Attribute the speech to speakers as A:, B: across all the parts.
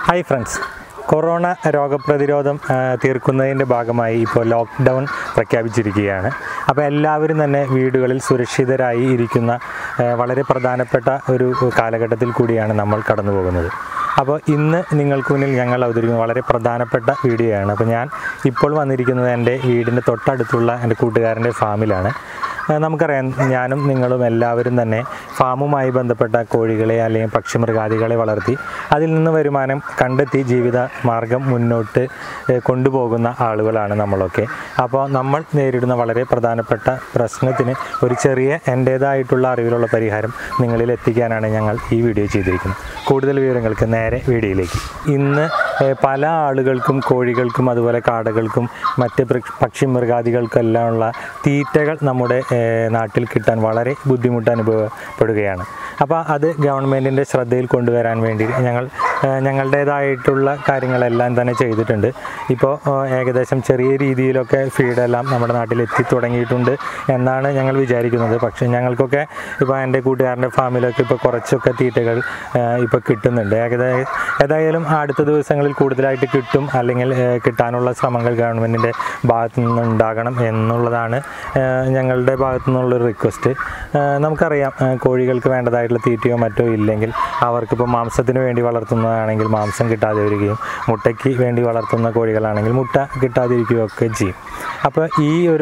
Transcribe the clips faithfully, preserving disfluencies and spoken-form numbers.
A: Hi friends, corona രോഗപ്രതിരോധം തീർക്കുന്നതിൻ്റെ ഭാഗമായി ഇപ്പോൾ ലോക്ക്ഡൗൺ പ്രഖ്യാപിച്ചിരിക്കുകയാണ്. അപ്പോൾ എല്ലാവരും തന്നെ വീടുകളിൽ സുരക്ഷിതരായി ഇരിക്കുന്ന വളരെ പ്രധാനപ്പെട്ട ഒരു കാലഘട്ടത്തിൽ കൂടിയാണ് നമ്മൾ കടന്നു പോകുന്നത്. അപ്പോൾ ഇന്ന് നിങ്ങൾക്ക് മുന്നിൽ ഞങ്ങൾ അവതരിപ്പിക്കുന്ന വളരെ പ്രധാനപ്പെട്ട വീഡിയോ ആണ്. അപ്പോൾ ഞാൻ ഇപ്പോൾ വന്നിരിക്കുന്നത് എൻ്റെ വീടിൻ്റെ തൊട്ടടുത്തുള്ള എൻ്റെ കൂട്ടുകാരൻ്റെ ഫാമിലാണ്. നമുക്കറിയാം, ഞാനും നിങ്ങളും എല്ലാവരും തന്നെ ഫാമുമായി ബന്ധപ്പെട്ട കോഴികളെ അല്ലെങ്കിൽ പക്ഷിമൃഗാദികളെ വളർത്തി അതിൽ നിന്ന് വരുമാനം കണ്ടെത്തി ജീവിത മാർഗം മുന്നോട്ട് കൊണ്ടുപോകുന്ന ആളുകളാണ് നമ്മളൊക്കെ. അപ്പോൾ നമ്മൾ നേരിടുന്ന വളരെ പ്രധാനപ്പെട്ട പ്രശ്നത്തിന് ഒരു ചെറിയ എൻ്റേതായിട്ടുള്ള അറിവിലുള്ള പരിഹാരം നിങ്ങളിൽ എത്തിക്കാനാണ് ഞങ്ങൾ ഈ വീഡിയോ ചെയ്തിരിക്കുന്നത്. കൂടുതൽ വിവരങ്ങൾക്ക് നേരെ വീഡിയോയിലേക്ക്. ഇന്ന് പല ആളുകൾക്കും കോഴികൾക്കും അതുപോലെ കാടകൾക്കും മറ്റ് പക്ഷിമൃഗാദികൾക്കെല്ലാം ഉള്ള തീറ്റകൾ നമ്മുടെ നാട്ടിൽ കിട്ടാൻ വളരെ ബുദ്ധിമുട്ട് അനുഭവപ്പെടുകയാണ്. അപ്പോൾ അത് ഗവൺമെൻറ്റിൻ്റെ ശ്രദ്ധയിൽ കൊണ്ടുവരാൻ വേണ്ടി ഞങ്ങൾ ഞങ്ങളുടേതായിട്ടുള്ള കാര്യങ്ങളെല്ലാം തന്നെ ചെയ്തിട്ടുണ്ട്. ഇപ്പോൾ ഏകദേശം ചെറിയ രീതിയിലൊക്കെ ഫീഡെല്ലാം നമ്മുടെ നാട്ടിൽ എത്തി തുടങ്ങിയിട്ടുണ്ട് എന്നാണ് ഞങ്ങൾ വിചാരിക്കുന്നത്. പക്ഷേ ഞങ്ങൾക്കൊക്കെ ഇപ്പോൾ എൻ്റെ കൂട്ടുകാരൻ്റെ ഫാമിലൊക്കെ ഇപ്പോൾ കുറച്ചൊക്കെ തീറ്റകൾ ഇപ്പോൾ കിട്ടുന്നുണ്ട്. ഏകദേശം ഏതായാലും അടുത്ത ദിവസങ്ങളിൽ കൂടുതലായിട്ട് കിട്ടും, അല്ലെങ്കിൽ കിട്ടാനുള്ള ശ്രമങ്ങൾ ഗവൺമെൻറ്റിൻ്റെ ഭാഗത്തു നിന്നുണ്ടാകണം എന്നുള്ളതാണ് ഞങ്ങളുടെ ഭാഗത്തു നിന്നുള്ളൊരു റിക്വസ്റ്റ്. നമുക്കറിയാം, കോഴികൾക്ക് വേണ്ടതായിട്ടുള്ള തീറ്റയോ മറ്റോ ഇല്ലെങ്കിൽ അവർക്കിപ്പോൾ മാംസത്തിന് വേണ്ടി വളർത്തുന്നതാണെങ്കിൽ മാംസം കിട്ടാതെ വരികയും മുട്ടയ്ക്ക് വേണ്ടി വളർത്തുന്ന കോഴികളാണെങ്കിൽ മുട്ട കിട്ടാതിരിക്കുകയൊക്കെ ചെയ്യും. അപ്പോൾ ഈ ഒരു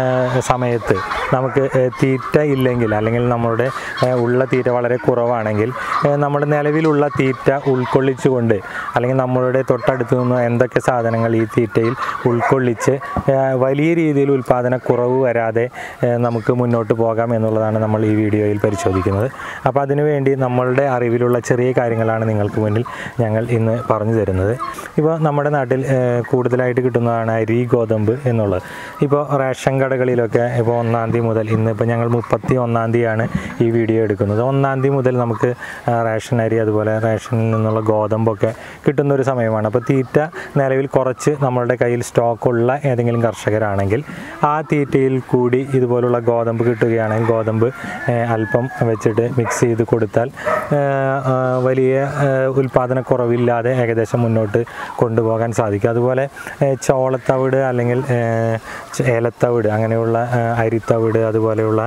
A: സമയത്ത് നമുക്ക് തീറ്റ ഇല്ലെങ്കിൽ അല്ലെങ്കിൽ നമ്മളുടെ ഉള്ള തീറ്റ വളരെ കുറവാണെങ്കിൽ നമ്മുടെ നിലവിലുള്ള തീറ്റ ഉൾക്കൊള്ളിച്ചുകൊണ്ട് അല്ലെങ്കിൽ നമ്മളുടെ തൊട്ടടുത്ത് നിന്ന് എന്തൊക്കെ സാധനങ്ങൾ ഈ തീറ്റയിൽ ഉൾക്കൊള്ളിച്ച് വലിയ രീതിയിൽ ഉൽപ്പാദനക്കുറവ് വരാതെ നമുക്ക് മുന്നോട്ട് പോകാം എന്നുള്ളതാണ് നമ്മൾ ഈ വീഡിയോയിൽ പരിശോധിക്കുന്നത്. അപ്പോൾ അതിനുവേണ്ടി നമ്മളുടെ അറിവിലുള്ള ചെറിയ കാര്യങ്ങളാണ് നിങ്ങൾക്ക് മുന്നിൽ ഞങ്ങൾ ഇന്ന് പറഞ്ഞു തരുന്നത്. ഇപ്പോൾ നമ്മുടെ നാട്ടിൽ കൂടുതലായിട്ട് കിട്ടുന്നതാണ് അരി, ഗോതമ്പ് എന്നുള്ളത്. ഇപ്പോൾ റേഷൻ കടകളിലൊക്കെ ഇപ്പോൾ ഒന്നാം തീയതി മുതൽ, ഇന്നിപ്പോൾ ഞങ്ങൾ മുപ്പത്തി ഒന്നാം തീയതിയാണ് ഈ വീഡിയോ എടുക്കുന്നത്, ഒന്നാം തീയതി മുതൽ നമുക്ക് റേഷൻ അരി അതുപോലെ റേഷനിൽ നിന്നുള്ള ഗോതമ്പൊക്കെ കിട്ടുന്ന ഒരു സമയമാണ്. അപ്പോൾ തീറ്റ നിലവിൽ കുറച്ച് നമ്മളുടെ കയ്യിൽ സ്റ്റോക്കുള്ള ഏതെങ്കിലും കർഷകരാണെങ്കിൽ ആ തീറ്റയിൽ കൂടി ഇതുപോലുള്ള ഗോതമ്പ് കിട്ടുകയാണെങ്കിൽ ഗോതമ്പ് അല്പം വെച്ചിട്ട് മിക്സ് ചെയ്ത് കൊടുത്താൽ വലിയ ഉൽപ്പാദനക്കുറവില്ലാതെ ഏകദേശം മുന്നോട്ട് കൊണ്ടുപോകാൻ സാധിക്കും. അതുപോലെ ചോളത്തവിട് അല്ലെങ്കിൽ ഏലത്തവിട് അങ്ങനെയുള്ള അരിത്തവിട് അതുപോലെയുള്ള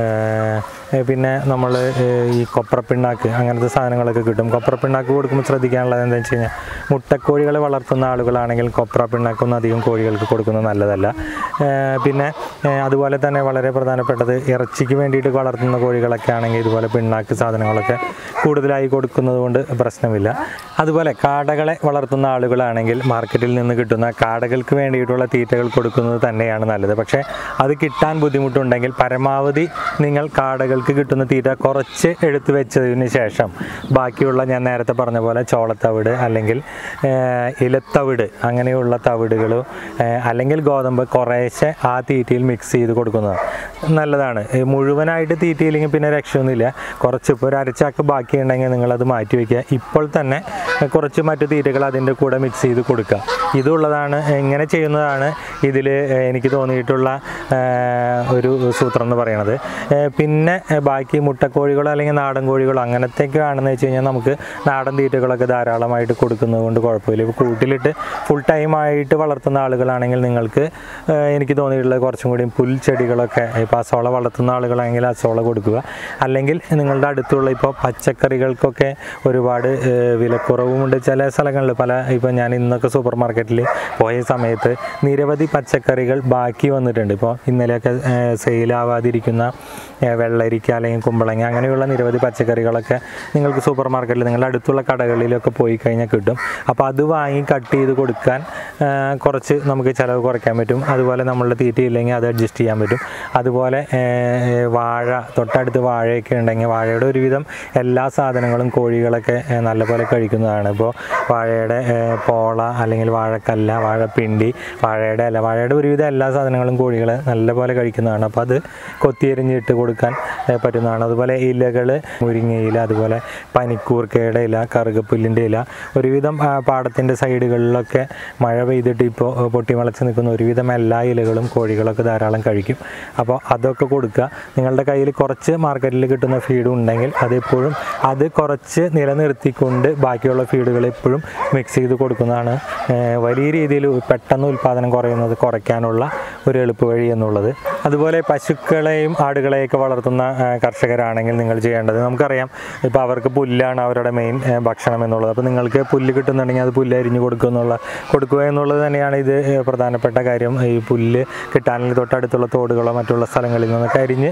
A: പിന്നെ നമ്മൾ ഈ കൊപ്രപ്പിണ്ണാക്ക് അങ്ങനത്തെ സാധനങ്ങളൊക്കെ കിട്ടും. കൊപ്രപ്പിണ്ണാക്ക് കൊടുക്കുമ്പോൾ ശ്രദ്ധിക്കാനുള്ളത് എന്താണെന്ന് വെച്ച് കഴിഞ്ഞാൽ മുട്ടക്കോഴികളെ വളർത്തുന്ന ആളുകളാണെങ്കിൽ കൊപ്രപ്പിണ്ണാക്കൊന്നും അധികം കോഴികൾക്ക് കൊടുക്കുന്നത് നല്ലതല്ല. പിന്നെ അതുപോലെ തന്നെ വളരെ പ്രധാനപ്പെട്ടത് ഇറച്ചിക്ക് വേണ്ടിയിട്ട് വളർത്തുന്ന കോഴികളൊക്കെ ആണെങ്കിൽ ഇതുപോലെ പിണ്ണാക്ക് സാധനങ്ങളൊക്കെ കൂടുതലായി കൊടുക്കുന്നത് കൊണ്ട് പ്രശ്നമില്ല. അതുപോലെ കാടകളെ വളർത്തുന്ന ആളുകളാണെങ്കിൽ മാർക്കറ്റിൽ നിന്ന് കിട്ടുന്ന കാടകൾക്ക് വേണ്ടിയിട്ടുള്ള തീറ്റകൾ കൊടുക്കുന്നത് തന്നെയാണ് നല്ലത്. പക്ഷേ അത് കിട്ടാൻ ബുദ്ധിമുട്ടുണ്ടെങ്കിൽ പരമാവധി നിങ്ങൾ കാടകൾക്ക് കിട്ടുന്ന തീറ്റ കുറച്ച് എടുത്തു വെച്ചതിന് ശേഷം ബാക്കിയുള്ള ഞാൻ നേരത്തെ പറഞ്ഞ പോലെ ചോളത്തവിട് അല്ലെങ്കിൽ ഇലത്തവിട് അങ്ങനെയുള്ള തവിടുകളോ അല്ലെങ്കിൽ ഗോതമ്പ് കുറേശ്ശെ ആ തീറ്റയിൽ മിക്സ് ചെയ്ത് കൊടുക്കുന്നത് നല്ലതാണ്. മുഴുവനായിട്ട് തീറ്റയില്ലെങ്കിൽ പിന്നെ രക്ഷയൊന്നുമില്ല. കുറച്ച് ഇപ്പോൾ ഒരു അരച്ചാക്ക് ബാക്കിയുണ്ടെങ്കിൽ നിങ്ങളത് മാറ്റി വയ്ക്കുക. ഇപ്പോൾ തന്നെ കുറച്ച് മറ്റു തീറ്റകൾ അതിൻ്റെ കൂടെ മിക്സ് ചെയ്ത് കൊടുക്കുക. ഇതുള്ളതാണ്, ഇങ്ങനെ ചെയ്യുന്നതാണ് ഇതിൽ എനിക്ക് തോന്നിയിട്ടുള്ള ഒരു സൂത്രം എന്ന് പറയുന്നത്. പിന്നെ ബാക്കി മുട്ടക്കോഴികളോ അല്ലെങ്കിൽ നാടൻ കോഴികളോ അങ്ങനത്തേക്ക് ആണെന്ന് വെച്ച് കഴിഞ്ഞാൽ നമുക്ക് നാടൻ തീറ്റകളൊക്കെ ധാരാളമായിട്ട് കൊടുക്കുന്നത് കൊണ്ട് കുഴപ്പമില്ല. ഇപ്പോൾ കൂട്ടിലിട്ട് ഫുൾ ടൈമായിട്ട് വളർത്തുന്ന ആളുകളാണെങ്കിൽ നിങ്ങൾക്ക് എനിക്ക് തോന്നിയിട്ടുള്ളത് കുറച്ചും കൂടി പുൽച്ചെടികളൊക്കെ, ഇപ്പോൾ അസോള വളർത്തുന്ന ആളുകളാണെങ്കിൽ അസോള കൊടുക്കുക. അല്ലെങ്കിൽ നിങ്ങളുടെ അടുത്തുള്ള ഇപ്പോൾ പച്ചക്കറികൾക്കൊക്കെ ഒരുപാട് വിലക്കുറവുമുണ്ട് ചില സ്ഥലങ്ങളിൽ. പല ഇപ്പോൾ ഞാൻ ഇന്നൊക്കെ സൂപ്പർ മാർക്കറ്റിൽ പോയ സമയത്ത് നിരവധി പച്ചക്കറികൾ ബാക്കി വന്നിട്ടുണ്ട്. ഇപ്പോൾ ഇന്നലെയൊക്കെ സെയിലാവാതിരിക്കുന്ന വെള്ളരിക്ക അല്ലെങ്കിൽ കുമ്പളങ്ങ അങ്ങനെയുള്ള നിരവധി പച്ചക്കറികളൊക്കെ നിങ്ങൾക്ക് സൂപ്പർ മാർക്കറ്റിൽ നിങ്ങളുടെ അടുത്തുള്ള കടകളിലൊക്കെ പോയി കഴിഞ്ഞാൽ കിട്ടും. അപ്പോൾ അത് വാങ്ങി കട്ട് ചെയ്ത് കൊടുക്കാൻ കുറച്ച് നമുക്ക് ചിലവ് കുറയ്ക്കാൻ പറ്റും. അതുപോലെ നമ്മളുടെ തീറ്റ ഇല്ലെങ്കിൽ അത് അഡ്ജസ്റ്റ് ചെയ്യാൻ പറ്റും. അതുപോലെ വാഴ, തൊട്ടടുത്ത് വാഴയൊക്കെ ഉണ്ടെങ്കിൽ വാഴയുടെ ഒരുവിധം എല്ലാ സാധനങ്ങളും കോഴികളൊക്കെ നല്ലപോലെ കഴിക്കുന്നതാണ്. ഇപ്പോൾ വാഴയുടെ പോള അല്ലെങ്കിൽ വാഴക്കല്ല, വാഴപ്പിണ്ടി, വാഴയുടെ അല്ല, വാഴയുടെ ഒരുവിധം എല്ലാ സാധനങ്ങളും കോഴികൾ നല്ലപോലെ കഴിക്കുന്നതാണ്. അപ്പോൾ അത് കൊത്തിയെരിഞ്ഞിട്ട് കൊടുക്കാൻ പറ്റുന്നതാണ്. അതുപോലെ ഇലകൾ, മുരിങ്ങയില, അതുപോലെ പനിക്കൂർക്കയുടെ ഇല, കറുകപ്പുല്ലിൻ്റെ ഇല, ഒരുവിധം പാടത്തിൻ്റെ സൈഡുകളിലൊക്കെ മഴ പെയ്തിട്ട് ഇപ്പോൾ പൊട്ടിമുളച്ച് നിൽക്കുന്ന ഒരുവിധം എല്ലാ ഇലകളും കോഴികളൊക്കെ ധാരാളം കഴിക്കും. അപ്പോൾ അതൊക്കെ കൊടുക്കുക. നിങ്ങളുടെ കയ്യിൽ കുറച്ച് മാർക്കറ്റിൽ കിട്ടുന്ന ഫീഡ് ഉണ്ടെങ്കിൽ അതെപ്പോഴും അത് കുറച്ച് നിലനിർത്തിക്കൊണ്ട് ബാക്കിയുള്ള ഫീഡുകൾ എപ്പോഴും മിക്സ് ചെയ്ത് കൊടുക്കുന്നതാണ് വലിയ രീതിയിൽ പെട്ടെന്ന് ഉൽപ്പാദനം കുറയുന്നത് കുറയ്ക്കാനുള്ള ഒരു എളുപ്പവഴി എന്നുള്ളത്. അതുപോലെ പശുക്കളെയും ആടുകളെയൊക്കെ വളർത്തുന്ന കർഷകരാണെങ്കിൽ നിങ്ങൾ ചെയ്യേണ്ടത്, നമുക്കറിയാം ഇപ്പോൾ അവർക്ക് പുല്ലാണ് അവരുടെ മെയിൻ ഭക്ഷണം എന്നുള്ളത്. അപ്പോൾ നിങ്ങൾക്ക് പുല്ല് കിട്ടുന്നുണ്ടെങ്കിൽ അത് പുല്ല് അരിഞ്ഞ് കൊടുക്കുക എന്നുള്ള കൊടുക്കുക എന്നുള്ളത് തന്നെയാണ് ഇത് പ്രധാനപ്പെട്ട കാര്യം. ഈ പുല്ല് കിട്ടാനെങ്കിൽ തൊട്ടടുത്തുള്ള തോടുകളോ മറ്റുള്ള സ്ഥലങ്ങളിൽ നിന്നൊക്കെ അരിഞ്ഞ്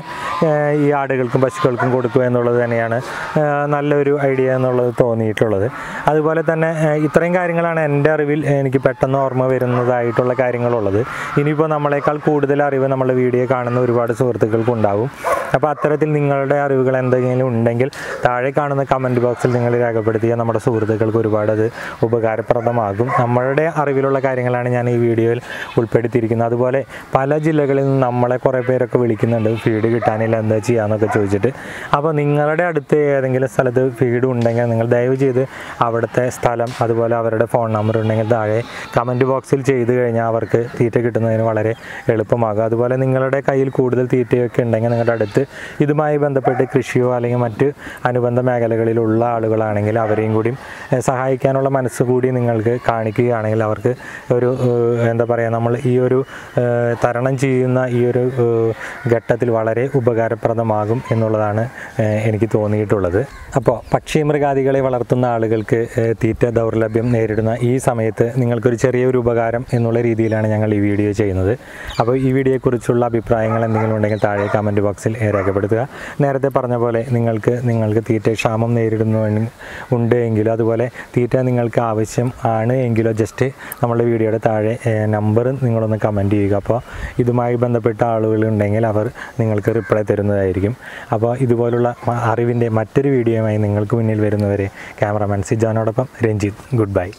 A: ഈ ആടുകൾക്കും പശുക്കൾക്കും കൊടുക്കുക എന്നുള്ളത് തന്നെയാണ് നല്ലൊരു ഐഡിയ എന്നുള്ളത് തോന്നിയിട്ടുള്ളത്. അതുപോലെ തന്നെ ഇത്രയും കാര്യങ്ങളാണ് എൻ്റെ അറിവിൽ എനിക്ക് പെട്ടെന്ന് ഓർമ്മ വരുന്നതായിട്ടുള്ള കാര്യങ്ങളുള്ളത്. ഇനിയിപ്പോൾ നമ്മളെക്കാൾ കൂടുതൽ അറിവ് നമ്മളുടെ വീഡിയോ കാണുന്ന ഒരുപാട് സുഹൃത്തുക്കൾക്കുണ്ടാവും. അപ്പോൾ അത്തരത്തിൽ നിങ്ങളുടെ അറിവുകൾ എന്തെങ്കിലും ഉണ്ടെങ്കിൽ താഴെ കാണുന്ന കമൻറ്റ് ബോക്സിൽ നിങ്ങൾ രേഖപ്പെടുത്തിയാൽ നമ്മുടെ സുഹൃത്തുക്കൾക്ക് ഒരുപാട് അത് ഉപകാരപ്രദമാകും. നമ്മളുടെ അറിവിലുള്ള കാര്യങ്ങളാണ് ഞാൻ ഈ വീഡിയോയിൽ ഉൾപ്പെടുത്തിയിരിക്കുന്നത്. അതുപോലെ പല ജില്ലകളിൽ നിന്ന് നമ്മളെ കുറേ പേരൊക്കെ വിളിക്കുന്നുണ്ട് ഫീഡ് കിട്ടാനില്ല എന്താ ചെയ്യാമെന്നൊക്കെ ചോദിച്ചിട്ട്. അപ്പോൾ നിങ്ങളുടെ അടുത്ത് ഏതെങ്കിലും സ്ഥലത്ത് ഫീഡ് ഉണ്ടെങ്കിൽ നിങ്ങൾ ദയവ് ചെയ്ത് അവിടുത്തെ സ്ഥലം അതുപോലെ അവരുടെ ഫോൺ നമ്പർ ഉണ്ടെങ്കിൽ താഴെ കമൻറ്റ് ബോക്സിൽ ചെയ്ത് കഴിഞ്ഞാൽ അവർക്ക് തീറ്റ കിട്ടുന്നതിന് വളരെ എളുപ്പമാകും. അതുപോലെ നിങ്ങളുടെ കയ്യിൽ കൂടുതൽ തീറ്റയൊക്കെ ഉണ്ടെങ്കിൽ നിങ്ങളുടെ അടുത്ത് ഇതുമായി ബന്ധപ്പെട്ട് കൃഷിയോ അല്ലെങ്കിൽ മറ്റ് അനുബന്ധ മേഖലകളിലുള്ള ആളുകളാണെങ്കിൽ അവരെയും കൂടി സഹായിക്കാനുള്ള മനസ്സ് കൂടി നിങ്ങൾക്ക് കാണിക്കുകയാണെങ്കിൽ അവർക്ക് ഒരു എന്താ പറയുക നമ്മൾ ഈ ഒരു തരണം ചെയ്യുന്ന ഈ ഒരു ഘട്ടത്തിൽ വളരെ ഉപകാരപ്രദമാകും എന്നുള്ളതാണ് എനിക്ക് തോന്നിയിട്ടുള്ളത്. അപ്പോൾ പക്ഷി മൃഗാദികളെ വളർത്തുന്ന ആളുകൾക്ക് തീറ്റ ദൗർലഭ്യം നേരിടുന്ന ഈ സമയത്ത് നിങ്ങൾക്കൊരു ചെറിയൊരു ഉപകാരം എന്നുള്ള രീതിയിലാണ് ഞങ്ങൾ ഈ വീഡിയോ ചെയ്യുന്നത്. അപ്പോൾ ഈ വീഡിയോയെക്കുറിച്ചുള്ള അഭിപ്രായങ്ങൾ എന്തെങ്കിലും ഉണ്ടെങ്കിൽ താഴെ കമൻറ്റ് ബോക്സിൽ രേഖപ്പെടുത്തുക. നേരത്തെ പറഞ്ഞ പോലെ നിങ്ങൾക്ക് നിങ്ങൾക്ക് തീറ്റ ക്ഷാമം നേരിടുന്നു ഉണ്ട് എങ്കിലോ അതുപോലെ തീറ്റ നിങ്ങൾക്ക് ആവശ്യം ആണ് എങ്കിലോ ജസ്റ്റ് നമ്മളുടെ വീഡിയോയുടെ താഴെ നമ്പർ നിങ്ങളൊന്ന് കമൻറ്റ് ചെയ്യുക. അപ്പോൾ ഇതുമായി ബന്ധപ്പെട്ട ആളുകളുണ്ടെങ്കിൽ അവർ നിങ്ങൾക്ക് റിപ്ലൈ തരുന്നതായിരിക്കും. അപ്പോൾ ഇതുപോലുള്ള അറിവിൻ്റെ മറ്റൊരു വീഡിയോയുമായി നിങ്ങൾക്ക് മുന്നിൽ വരുന്നവരെ ക്യാമറമാൻ സിജോനോടൊപ്പം രഞ്ജിത്ത്. Good by.